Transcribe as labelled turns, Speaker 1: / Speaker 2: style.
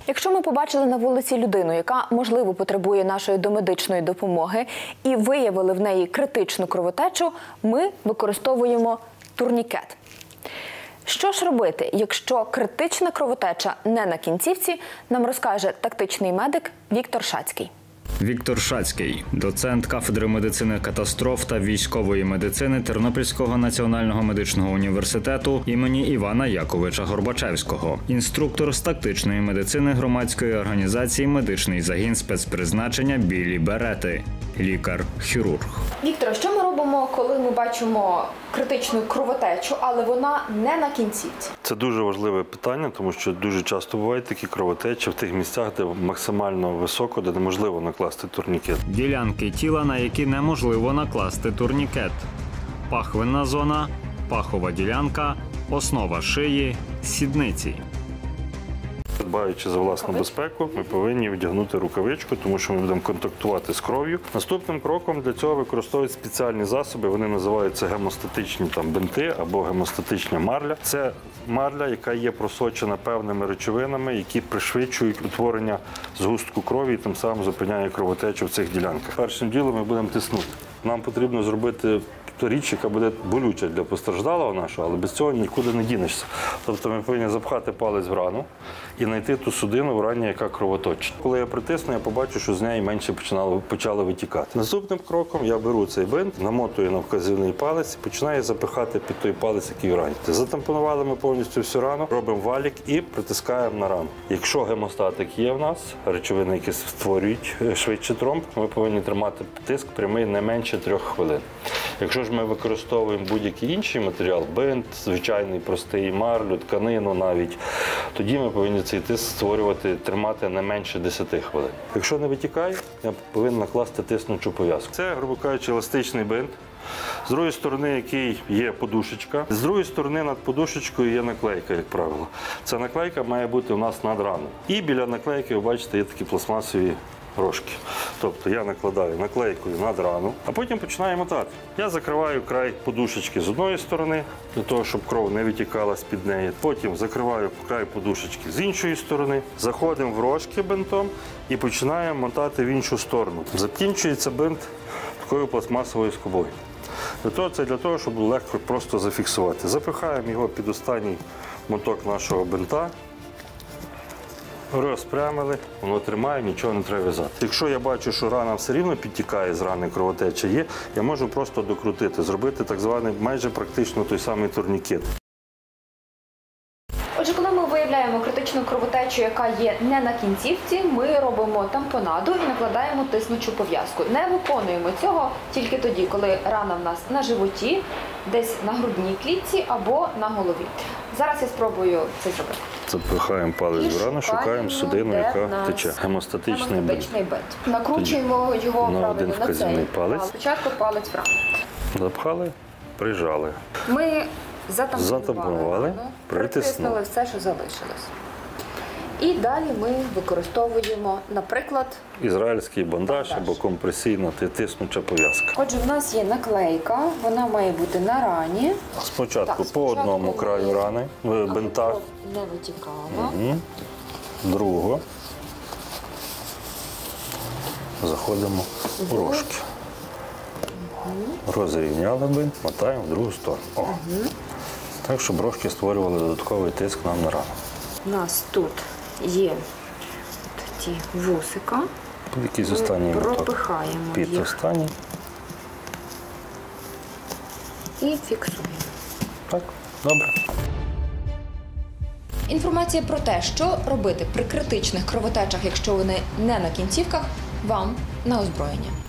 Speaker 1: Якщо ми побачили на вулиці людину, яка, можливо, потребує нашої домедичної допомоги, і виявили в неї критичну кровотечу, ми використовуємо турнікет. Що ж робити, якщо критична кровотеча не на кінцівці, нам розкаже тактичний медик Віктор Шацький.
Speaker 2: Віктор Шацький – доцент кафедри медицини катастроф та військової медицини Тернопільського національного медичного університету імені Івана Яковича Горбачевського, інструктор з тактичної медицини громадської організації «Медичний загін спецпризначення «Білі берети», лікар-хірург.
Speaker 1: Віктор, що ми робимо, коли ми бачимо критичну кровотечу, але вона не на кінцівці?
Speaker 3: Це дуже важливе питання, тому що дуже часто бувають такі кровотечі в тих місцях, де максимально високо, де неможливо накласти турнікет.
Speaker 2: Ділянки тіла, на які неможливо накласти турнікет. Пахвинна зона, пахова ділянка, основа шиї, сідниці.
Speaker 3: Дбаючи за власну безпеку, ми повинні вдягнути рукавичку, тому що ми будемо контактувати з кров'ю. Наступним кроком для цього використовують спеціальні засоби, вони називаються гемостатичні бинти або гемостатична марля. Це марля, яка є просочена певними речовинами, які пришвидшують утворення згустку крові і тим самим зупиняє кровотечу в цих ділянках. Першим ділом ми будемо тиснути. Нам потрібно зробити річ, яка буде болюча для постраждалого нашого, але без цього нікуди не дінешся. Тобто ми повинні запхати палець в рану і знайти ту судину в рані, яка кровоточить. Коли я притисну, я побачу, що з неї менше почали витікати. Наступним кроком я беру цей бинт, намотую на вказівний палець і починаю запихати під той палець, який в рані. Затампонували ми повністю всю рану, робимо валік і притискаємо на рану. Якщо гемостатик є в нас, речовини, які створюють швидше тромб, ми повинні тримати тиск прямий не менше 3 хвилин. Якщо ж ми використовуємо будь-який інший матеріал, бинт, звичайний, простий, марлю, тканину навіть, тоді ми повинні цей тиск створювати, тримати не менше 10 хвилин. Якщо не витікає, я повинен накласти тиснучу пов'язку. Це, грубо кажучи, еластичний бинт. З другої сторони, який є подушечка. З другої сторони, над подушечкою є наклейка, як правило. Ця наклейка має бути у нас над раною. І біля наклейки, ви бачите, є такі пластмасові рожки. Тобто я накладаю наклейкою над рану, а потім починаю мотати. Я закриваю край подушечки з одної сторони, для того, щоб кров не витікала з-під неї. Потім закриваю край подушечки з іншої сторони, заходимо в рожки бинтом і починаємо мотати в іншу сторону. Закінчується бинт такою пластмасовою скобою. Це для того, щоб було легко просто зафіксувати. Запихаємо його під останній моток нашого бинта. Розпрямили, воно тримає, нічого не треба в'язати. Якщо я бачу, що рана все рівно підтікає з рани, кровотеча є, я можу просто докрутити, зробити так званий майже практично той самий турнікет.
Speaker 1: Отже, коли ми виявляємо критичну кровотечу, яка є не на кінцівці, ми робимо тампонаду і накладаємо тиснучу пов'язку. Не виконуємо цього тільки тоді, коли рана в нас на животі, десь на грудній клітці або на голові. Зараз я спробую це зробити.
Speaker 3: Запихаємо палець в рану, шукаємо судину, яка тече. Гемостатичний бинт.
Speaker 1: Накручуємо його
Speaker 3: на один вказівний палець.
Speaker 1: Спочатку палець в рану.
Speaker 3: Запхали, прижали.
Speaker 1: Ми затампонували,
Speaker 3: притиснули
Speaker 1: все, що залишилось. І далі ми використовуємо, наприклад,
Speaker 3: ізраїльський бандаж або компресійна тиснуча пов'язка.
Speaker 1: Отже, в нас є наклейка, вона має бути на рані.
Speaker 3: Спочатку по одному краю рани, в бинтах.
Speaker 1: Не витікала.
Speaker 3: Другого. Заходимо у рожки. Розрівняли бинт, мотаємо в другу сторону. Так, щоб рожки створювали додатковий тиск нам на рану.
Speaker 1: У нас тут є ті вусика.
Speaker 3: Якийсь останній моток.
Speaker 1: Пропихаємо
Speaker 3: під
Speaker 1: їх.
Speaker 3: Останній.
Speaker 1: І фіксуємо.
Speaker 3: Так, добре.
Speaker 1: Інформація про те, що робити при критичних кровотечах, якщо вони не на кінцівках, вам на озброєння.